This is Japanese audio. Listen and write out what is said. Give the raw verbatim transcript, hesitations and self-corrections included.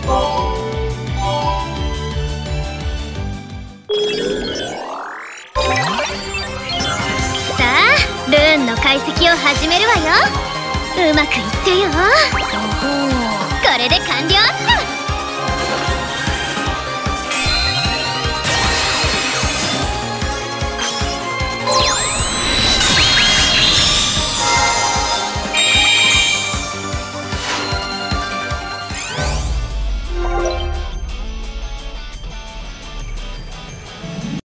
さあ、ルーンの解析を始めるわよ。うまくいってよ。これで完了っと。